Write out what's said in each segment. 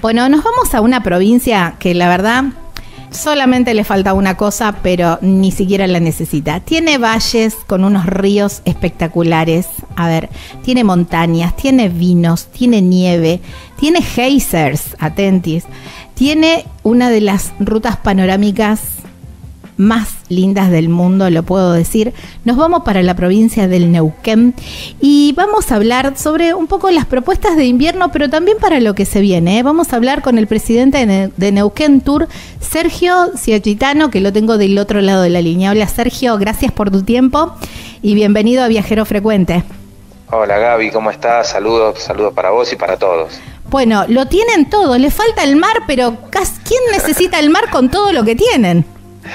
Bueno, nos vamos a una provincia que la verdad solamente le falta una cosa, pero ni siquiera la necesita. Tiene valles con unos ríos espectaculares. A ver, tiene montañas, tiene vinos, tiene nieve, tiene geysers, atentis. Tiene una de las rutas panorámicas más lindas del mundo, lo puedo decir. Nos vamos para la provincia del Neuquén y vamos a hablar sobre un poco las propuestas de invierno, pero también para lo que se viene, ¿eh? Vamos a hablar con el presidente de Neuquén Tour, Sergio Ciachitano, que lo tengo del otro lado de la línea. Hola Sergio, gracias por tu tiempo y bienvenido a Viajero Frecuente. Hola Gaby, ¿cómo estás? Saludos para vos y para todos. Bueno, lo tienen todo, le falta el mar, pero ¿quién necesita el mar con todo lo que tienen?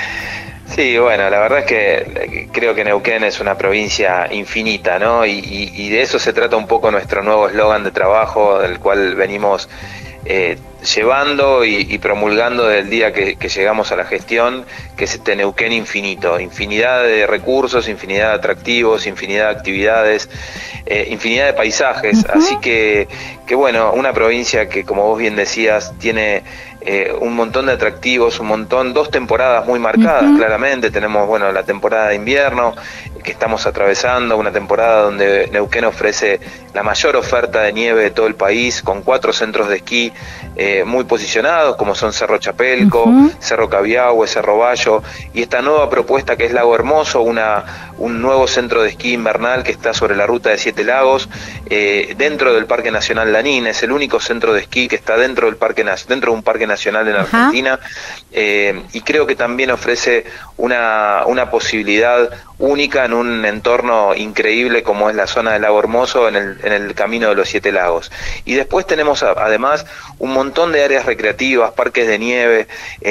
Sí, bueno, la verdad es que creo que Neuquén es una provincia infinita, ¿no? Y de eso se trata un poco nuestro nuevo eslogan de trabajo, del cual venimos llevando y promulgando desde el día que llegamos a la gestión, que es este Neuquén infinito, infinidad de recursos, infinidad de atractivos, infinidad de actividades, infinidad de paisajes, así que bueno, una provincia que, como vos bien decías, tiene un montón de atractivos, dos temporadas muy marcadas, claramente. Tenemos, bueno, la temporada de invierno que estamos atravesando, una temporada donde Neuquén ofrece la mayor oferta de nieve de todo el país, con 4 centros de esquí muy posicionados, como son Cerro Chapelco, Cerro Cabiahue, Cerro Bayo, y esta nueva propuesta que es Lago Hermoso, un nuevo centro de esquí invernal que está sobre la ruta de 7 lagos, dentro del Parque Nacional Lanín. Es el único centro de esquí que está dentro de un parque nacional en Argentina, y creo que también ofrece una posibilidad única en un entorno increíble como es la zona del Lago Hermoso, en el camino de los 7 lagos. Y después tenemos además un montón de áreas recreativas, parques de nieve,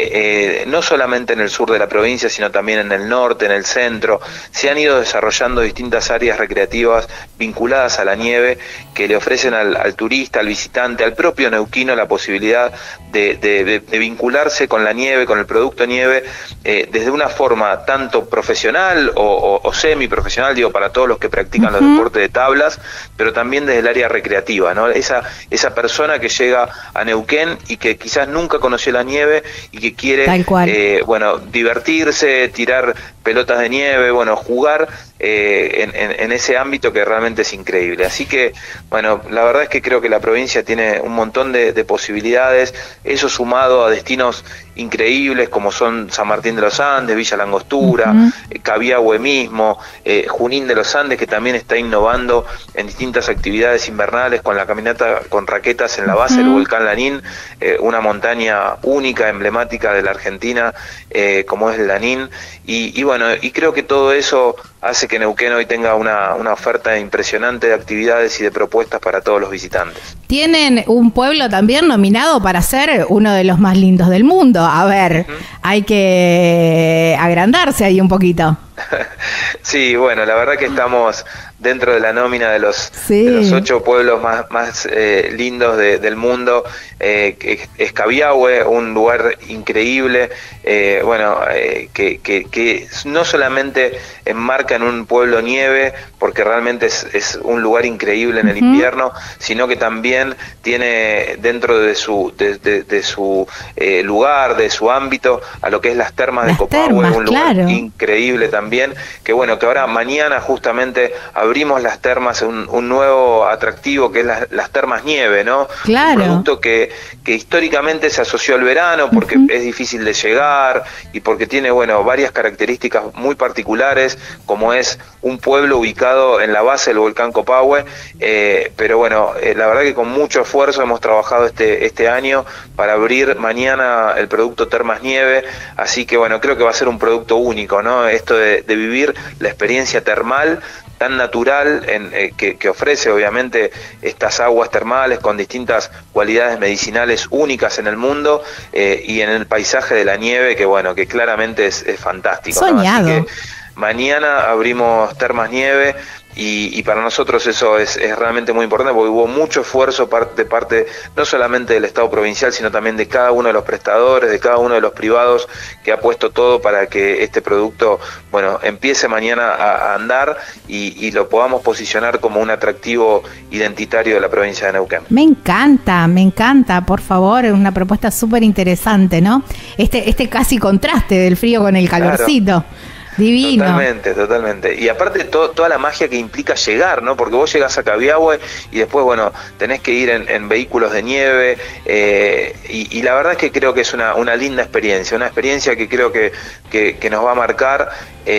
no solamente en el sur de la provincia, sino también en el norte, en el centro. Se han ido desarrollando distintas áreas recreativas vinculadas a la nieve que le ofrecen al turista, al visitante, al propio neuquino la posibilidad de vincularse con la nieve, con el producto nieve, desde una forma tanto profesional o semiprofesional, digo, para todos los que practican los deportes de tablas, pero también desde el área recreativa, ¿no? Esa persona que llega a Neuquén y que quizás nunca conoció la nieve y que quiere, bueno, divertirse, tirar pelotas de nieve, bueno, jugar en ese ámbito que realmente es increíble. Así que, bueno, la verdad es que creo que la provincia tiene un montón de posibilidades, eso sumado a destinos increíbles como son San Martín de los Andes, Villa Langostura, Cabiahue mismo, Junín de los Andes, que también está innovando en distintas actividades invernales con la caminata con raquetas en la base del volcán Lanín, una montaña única, emblemática de la Argentina, como es el Lanín, y bueno, y creo que todo eso hace que Neuquén hoy tenga una oferta impresionante de actividades y de propuestas para todos los visitantes. Tienen un pueblo también nominado para ser uno de los más lindos del mundo. A ver, hay que agrandarse ahí un poquito. Sí, bueno, la verdad que estamos dentro de la nómina de los 8 pueblos más lindos del mundo. Es Cabiahue, un lugar increíble, que no solamente enmarca en un pueblo nieve, porque realmente es un lugar increíble en el invierno, sino que también tiene dentro de su lugar, de su ámbito, a lo que es las termas de Copahue, un lugar increíble también, que bueno, que ahora mañana justamente abrimos las termas, un nuevo atractivo que es las termas nieve, ¿no? Claro. Un producto que históricamente se asoció al verano porque es difícil de llegar y porque tiene, bueno, varias características muy particulares, como es un pueblo ubicado en la base del volcán Copahue, pero bueno, la verdad que con mucho esfuerzo hemos trabajado este año para abrir mañana el producto Termas Nieve, así que bueno, creo que va a ser un producto único, ¿no? Esto de vivir la experiencia termal tan natural que ofrece obviamente estas aguas termales con distintas cualidades medicinales únicas en el mundo, y en el paisaje de la nieve que bueno, que claramente es fantástico, soñado, ¿no? Así que mañana abrimos Termas Nieve. Y para nosotros eso es realmente muy importante, porque hubo mucho esfuerzo de parte no solamente del Estado provincial, sino también de cada uno de los prestadores, de cada uno de los privados, que ha puesto todo para que este producto, bueno, empiece mañana a andar y lo podamos posicionar como un atractivo identitario de la provincia de Neuquén. Me encanta, por favor, es una propuesta súper interesante, ¿no? Este casi contraste del frío con el calorcito. Claro. Divino. Totalmente. Y aparte toda la magia que implica llegar, ¿no? Porque vos llegás a Cabiahue y después, bueno, tenés que ir en vehículos de nieve, y la verdad es que creo que es una linda experiencia, una experiencia que creo que nos va a marcar,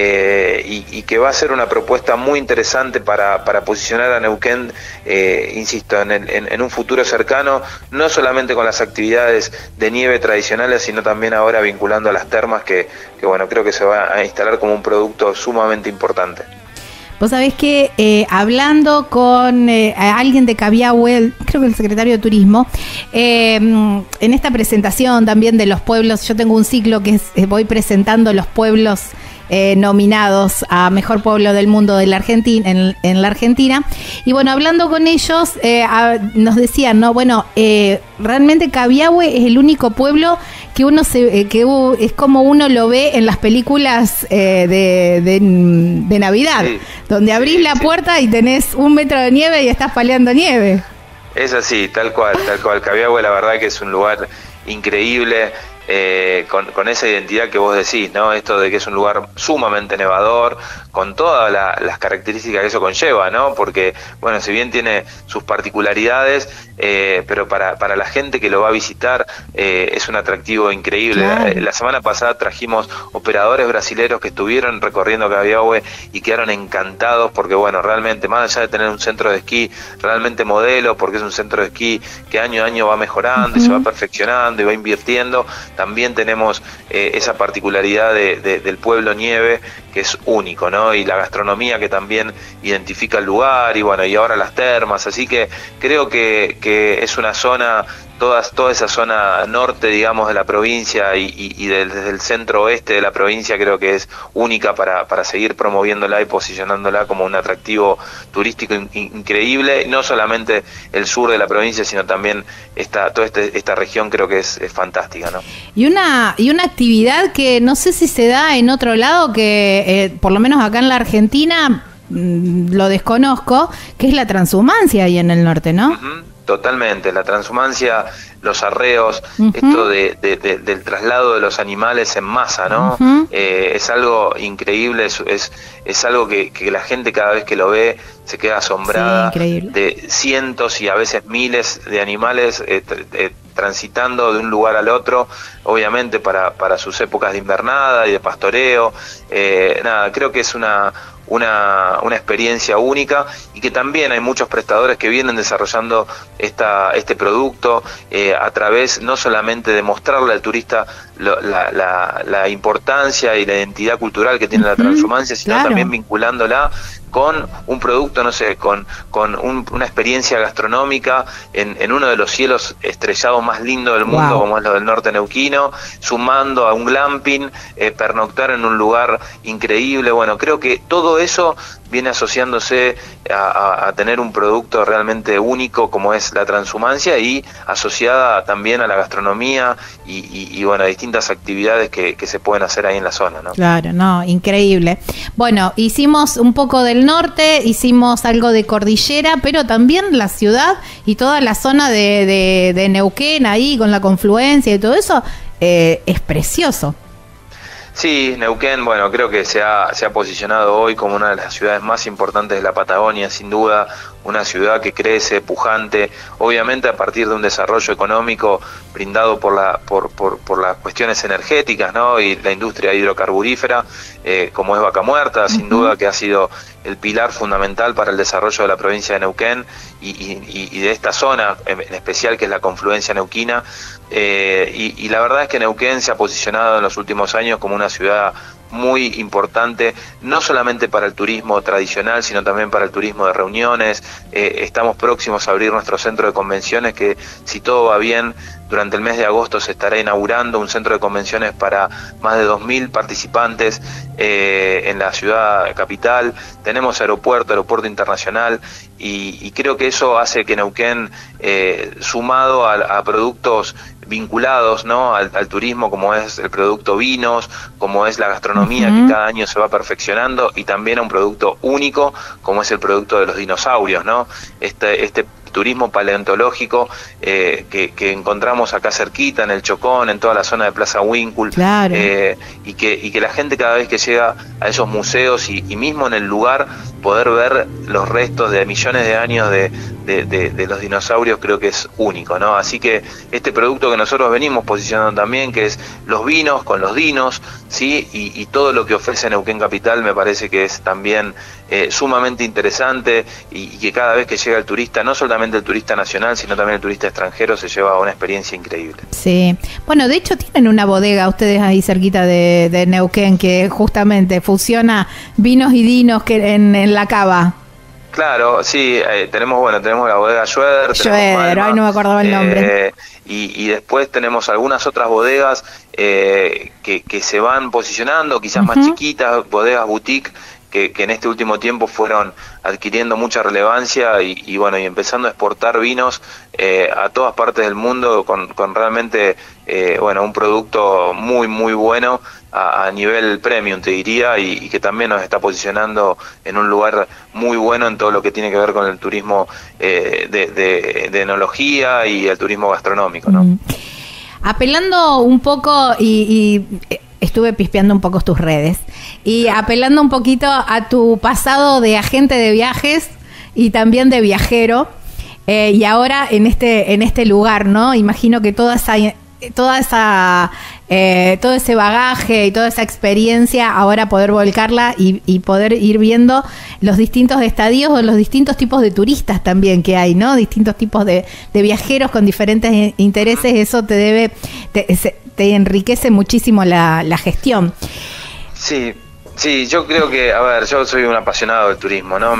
y que va a ser una propuesta muy interesante para posicionar a Neuquén, insisto, en un futuro cercano, no solamente con las actividades de nieve tradicionales, sino también ahora vinculando a las termas, que bueno, creo que se va a instalar como un producto sumamente importante. Vos sabés que hablando con alguien de Cabiahue, creo que el secretario de Turismo, en esta presentación también de los pueblos, yo tengo un ciclo que voy presentando los pueblos nominados a Mejor Pueblo del Mundo de la Argentina, en la Argentina, y bueno, hablando con ellos, nos decían, no, bueno, realmente Cabiahue es el único pueblo que es como uno lo ve en las películas de Navidad, sí, donde abrís la puerta y tenés 1 metro de nieve y estás paleando nieve. Es así, tal cual. Cabiahue, la verdad que es un lugar increíble, con esa identidad que vos decís, ¿no? Esto de que es un lugar sumamente nevador, con todas las características que eso conlleva, ¿no? Porque, bueno, si bien tiene sus particularidades, pero para la gente que lo va a visitar, es un atractivo increíble. Claro. La semana pasada trajimos operadores brasileros que estuvieron recorriendo Cabiahue y quedaron encantados, porque, bueno, realmente, más allá de tener un centro de esquí realmente modelo, porque es un centro de esquí que año a año va mejorando y se va perfeccionando y va invirtiendo, también tenemos esa particularidad del pueblo nieve, que es único, ¿no? Y la gastronomía que también identifica el lugar, y bueno, y ahora las termas, así que creo que es una zona, toda esa zona norte, digamos, de la provincia y desde el centro oeste de la provincia, creo que es única para seguir promoviéndola y posicionándola como un atractivo turístico increíble, no solamente el sur de la provincia, sino también toda esta región creo que es fantástica, ¿no? Y una actividad que no sé si se da en otro lado, que por lo menos acá en la Argentina lo desconozco, que es la transhumancia ahí en el norte, ¿no? Uh-huh. Totalmente, la transhumancia, los arreos, esto del traslado de los animales en masa, ¿no? Es algo increíble, es algo que la gente cada vez que lo ve se queda asombrada, de cientos y a veces miles de animales transitando de un lugar al otro, obviamente para sus épocas de invernada y de pastoreo. Creo que es una experiencia única, y que también hay muchos prestadores que vienen desarrollando este producto a través no solamente de mostrarle al turista la importancia y la identidad cultural que tiene la transhumancia, sino también vinculándola con un producto, no sé, con una experiencia gastronómica en uno de los cielos estrellados más lindos del mundo, como es lo del norte neuquino, sumando a un glamping, pernoctar en un lugar increíble. Bueno, creo que todo eso viene asociándose a tener un producto realmente único como es la transhumancia, y asociada también a la gastronomía y bueno, a distintas actividades que se pueden hacer ahí en la zona, ¿no? Claro, no, increíble. Bueno, hicimos un poco del norte, hicimos algo de cordillera, pero también la ciudad y toda la zona de Neuquén ahí con la confluencia y todo eso, es precioso. Sí, Neuquén, bueno, creo que se ha posicionado hoy como una de las ciudades más importantes de la Patagonia, sin duda, una ciudad que crece, pujante, obviamente a partir de un desarrollo económico brindado por las cuestiones energéticas, ¿no? Y la industria hidrocarburífera, como es Vaca Muerta, sin duda que ha sido el pilar fundamental para el desarrollo de la provincia de Neuquén y de esta zona en especial, que es la confluencia neuquina, y la verdad es que Neuquén se ha posicionado en los últimos años como una ciudad muy importante, no solamente para el turismo tradicional, sino también para el turismo de reuniones. Estamos próximos a abrir nuestro centro de convenciones, que si todo va bien durante el mes de agosto se estará inaugurando un centro de convenciones para más de 2.000 participantes en la ciudad capital. Tenemos aeropuerto internacional, y creo que eso hace que Neuquén, sumado a productos vinculados, ¿no?, al turismo, como es el producto vinos, como es la gastronomía, que cada año se va perfeccionando, y también a un producto único como es el producto de los dinosaurios, ¿no? Este turismo paleontológico que encontramos acá cerquita, en el Chocón, en toda la zona de Plaza Huíncul, claro. y que la gente, cada vez que llega a esos museos y mismo en el lugar, poder ver los restos de millones de años de los dinosaurios, creo que es único, ¿no? Así que este producto que nosotros venimos posicionando también, que es los vinos con los dinos, ¿sí? Y todo lo que ofrece Neuquén Capital, me parece que es también sumamente interesante, y que cada vez que llega el turista, no solamente el turista nacional, sino también el turista extranjero, se lleva una experiencia increíble. Sí, bueno, de hecho tienen una bodega ustedes ahí cerquita de Neuquén, que justamente fusiona vinos y dinos que en la cava. Claro, sí, tenemos la bodega Schroeder, ay, no me acordaba el nombre. Y después tenemos algunas otras bodegas que se van posicionando, quizás más chiquitas, bodegas boutique, que en este último tiempo fueron adquiriendo mucha relevancia, y bueno, y empezando a exportar vinos a todas partes del mundo con realmente un producto muy muy bueno a nivel premium, te diría, y que también nos está posicionando en un lugar muy bueno en todo lo que tiene que ver con el turismo de enología y el turismo gastronómico, ¿no? Apelando un poco y estuve pispeando un poco tus redes, y apelando un poquito a tu pasado de agente de viajes y también de viajero, y ahora en este lugar, ¿no? Imagino que todo ese bagaje y toda esa experiencia, ahora poder volcarla y poder ir viendo los distintos estadios o los distintos tipos de turistas también que hay, ¿no? Distintos tipos de viajeros con diferentes intereses. Eso te enriquece muchísimo la gestión. Sí, yo creo que, yo soy un apasionado del turismo, ¿no?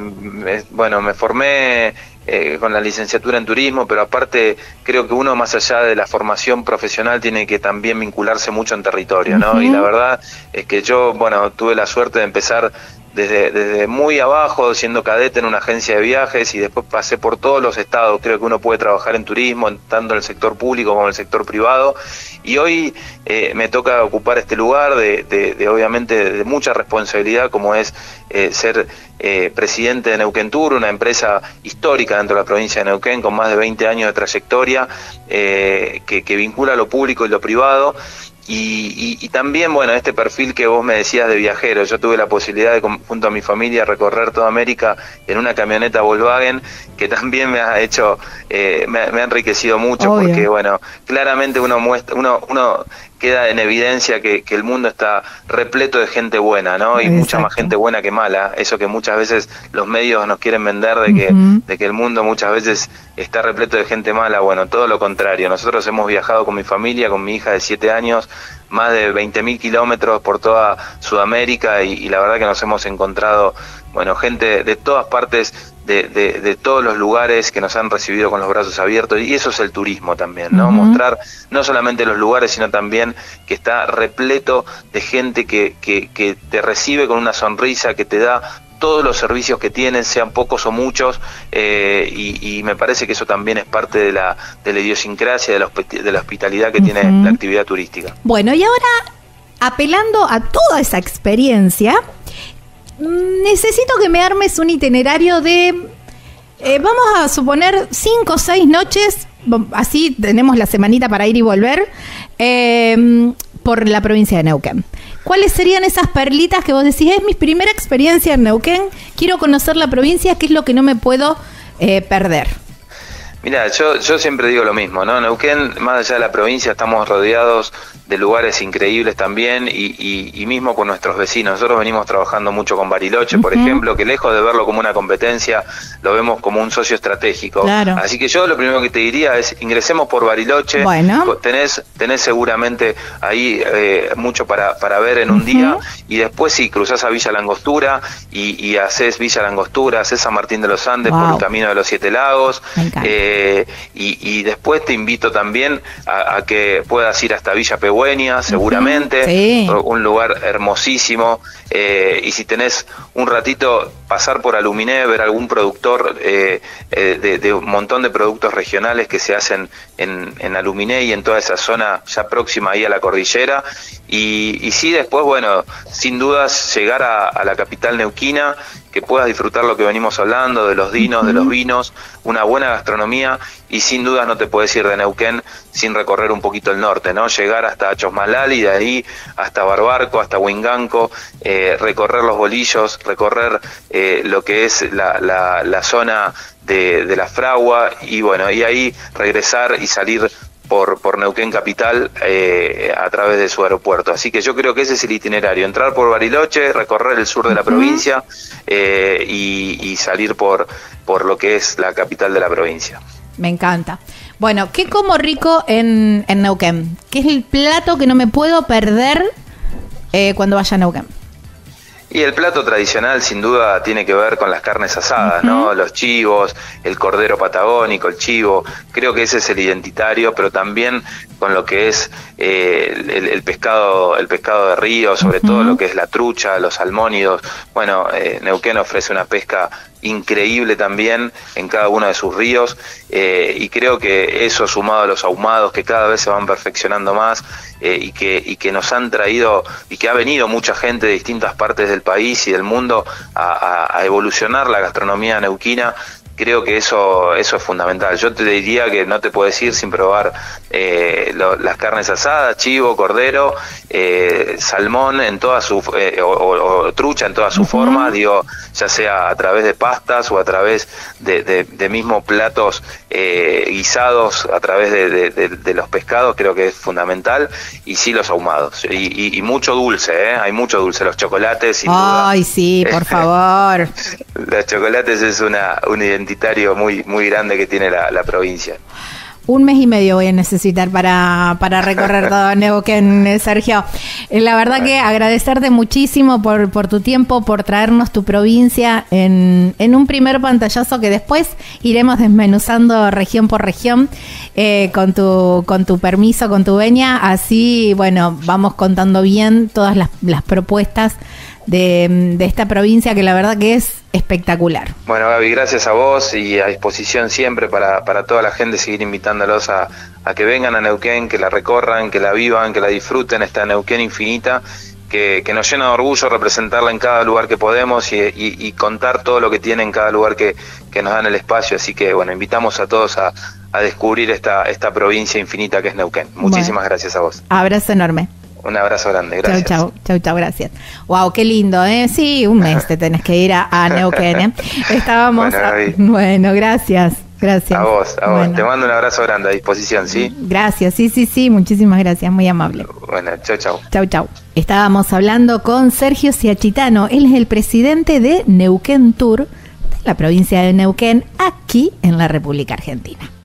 Me formé con la licenciatura en turismo, pero aparte creo que uno, más allá de la formación profesional, tiene que también vincularse mucho en territorio, ¿no? Y la verdad es que yo, tuve la suerte de empezar desde muy abajo, siendo cadete en una agencia de viajes, y después pasé por todos los estados. Creo que uno puede trabajar en turismo, tanto en el sector público como en el sector privado, y hoy me toca ocupar este lugar obviamente de mucha responsabilidad, como es ser presidente de Neuquén Tour, una empresa histórica dentro de la provincia de Neuquén, con más de 20 años de trayectoria, que vincula lo público y lo privado. Y también, este perfil que vos me decías de viajero. Yo tuve la posibilidad de, junto a mi familia, recorrer toda América en una camioneta Volkswagen, que también me ha hecho, me ha enriquecido mucho. Obvio. Porque, claramente uno queda en evidencia que el mundo está repleto de gente buena, ¿no? Y mucha más gente buena que mala. Eso que muchas veces los medios nos quieren vender, de que el mundo muchas veces está repleto de gente mala. Todo lo contrario. Nosotros hemos viajado con mi familia, con mi hija de 7 años, más de 20.000 kilómetros por toda Sudamérica, y la verdad que nos hemos encontrado, gente de todas partes, de todos los lugares, que nos han recibido con los brazos abiertos, y eso es el turismo también, ¿no? Mostrar no solamente los lugares, sino también que está repleto de gente que te recibe con una sonrisa, que te da todos los servicios que tienen, sean pocos o muchos, y me parece que eso también es parte de la idiosincrasia, de la hospitalidad que tiene la actividad turística. Bueno, y ahora, apelando a toda esa experiencia, necesito que me armes un itinerario de, vamos a suponer, 5 o 6 noches, así tenemos la semanita para ir y volver, por la provincia de Neuquén. ¿Cuáles serían esas perlitas que vos decís, es mi primera experiencia en Neuquén, quiero conocer la provincia, qué es lo que no me puedo perder? Mira, yo siempre digo lo mismo, ¿no? Neuquén, más allá de la provincia, estamos rodeados de lugares increíbles también, y mismo con nuestros vecinos. Nosotros venimos trabajando mucho con Bariloche, por ejemplo, que lejos de verlo como una competencia, lo vemos como un socio estratégico. Claro. Así que yo lo primero que te diría es, ingresemos por Bariloche. Tenés seguramente ahí mucho para ver en un día, y después si cruzás a Villa Langostura y haces Villa Langostura, haces San Martín de los Andes por el camino de los 7 lagos, y después te invito también a que puedas ir hasta Villa Pegüeña, seguramente, sí. Un lugar hermosísimo, y si tenés un ratito, pasar por Aluminé, ver algún productor de un montón de productos regionales que se hacen en Aluminé y en toda esa zona ya próxima ahí a la cordillera, y sí, después, bueno, sin dudas llegar a la capital neuquina, que puedas disfrutar lo que venimos hablando, de los dinos, de los vinos, una buena gastronomía, y sin dudas no te puedes ir de Neuquén sin recorrer un poquito el norte, ¿no? Llegar hasta Chosmalal y de ahí hasta Barbarco, hasta Huinganco, recorrer los bolillos, recorrer lo que es la zona de la fragua, y bueno, y ahí regresar y salir por Neuquén capital a través de su aeropuerto. Así que yo creo que ese es el itinerario: entrar por Bariloche, recorrer el sur de la provincia y salir por lo que es la capital de la provincia. Me encanta. Bueno, ¿qué como rico en Neuquén? ¿Qué es el plato que no me puedo perder cuando vaya a Neuquén? Y el plato tradicional sin duda tiene que ver con las carnes asadas, ¿no? Los chivos, el cordero patagónico, el chivo, creo que ese es el identitario, pero también con lo que es el pescado de río, sobre todo lo que es la trucha, los salmónidos. Bueno, Neuquén ofrece una pesca increíble también en cada uno de sus ríos, y creo que eso, sumado a los ahumados que cada vez se van perfeccionando más, y que nos han traído, y que ha venido mucha gente de distintas partes del país y del mundo a evolucionar la gastronomía neuquina. Creo que eso es fundamental. Yo te diría que no te puedes ir sin probar las carnes asadas, chivo, cordero, salmón en toda su o trucha en toda su forma, digo, ya sea a través de pastas o a través de mismos platos guisados a través de los pescados. Creo que es fundamental, y sí, los ahumados y mucho dulce, hay mucho dulce, los chocolates sin duda. Ay, sí, por favor. Los chocolates es un identitario muy muy grande que tiene la provincia. 1 mes y medio voy a necesitar para recorrer todo Neuquén, Sergio. La verdad que agradecerte muchísimo por tu tiempo, por traernos tu provincia en un primer pantallazo que después iremos desmenuzando región por región, con tu permiso, con tu venia. Así, bueno, vamos contando bien todas las propuestas de esta provincia, que la verdad que es espectacular. Bueno, Gaby, gracias a vos, y a disposición siempre para toda la gente, seguir invitándolos a que vengan a Neuquén, que la recorran, que la vivan, que la disfruten, esta Neuquén infinita, que nos llena de orgullo representarla en cada lugar que podemos, y contar todo lo que tiene en cada lugar que nos dan el espacio. Así que bueno, invitamos a todos a descubrir esta provincia infinita que es Neuquén. Muchísimas gracias a vos. Abrazo enorme. Un abrazo grande, gracias. Chau, gracias. Wow, qué lindo, ¿eh? Sí, 1 mes te tenés que ir a Neuquén, ¿eh? Estábamos... Bueno, gracias. A vos. Bueno. Te mando un abrazo grande, a disposición, ¿sí? Gracias, sí, muchísimas gracias, muy amable. Bueno, chau. Chau. Estábamos hablando con Sergio Siachitano, él es el presidente de Neuquén Tour, de la provincia de Neuquén, aquí en la República Argentina.